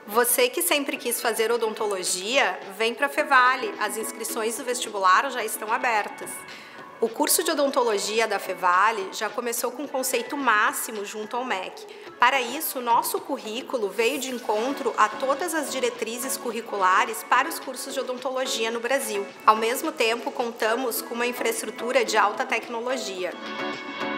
Você que sempre quis fazer odontologia, vem para a Fevale. As inscrições do vestibular já estão abertas. O curso de odontologia da Fevale já começou com o conceito máximo junto ao MEC. Para isso, nosso currículo veio de encontro a todas as diretrizes curriculares para os cursos de odontologia no Brasil. Ao mesmo tempo, contamos com uma infraestrutura de alta tecnologia.